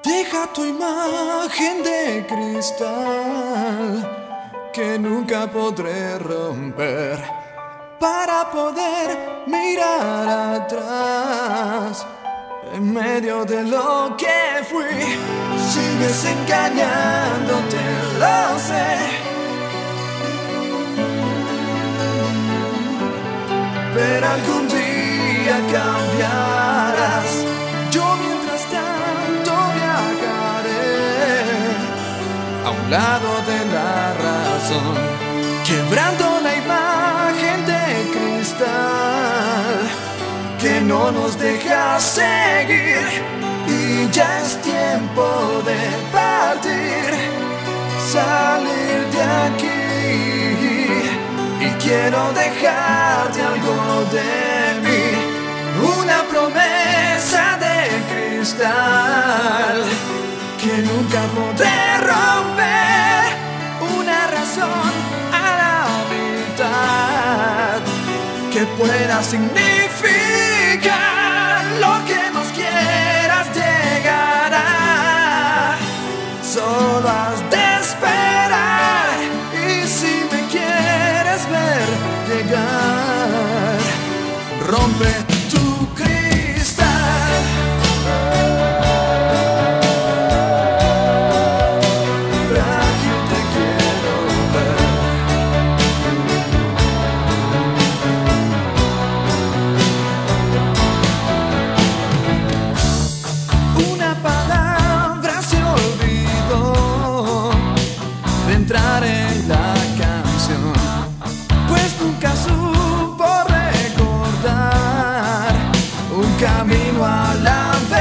Deja tu imagen de cristal que nunca podré romper para poder mirar atrás. En medio de lo que fui, sigues engañándote, lo sé. Pero algún día cambiarás. Yo mientras tanto viajaré a un lado de la razón, quebrando la imagen de cristal que no nos deja seguir. Y ya es tiempo de partir, salir de aquí. Y quiero dejarte algo de mí, una promesa de cristal que nunca podré romper, una razón a la mitad que pueda significar lo que nos quieras llegará. Solo has de esperar, y si me quieres ver llegar, rompe tu cristal. Frágil te quiero ver. Una palabra se olvidó de entrar en la canción, pues nunca supo recordar un camino a la vez.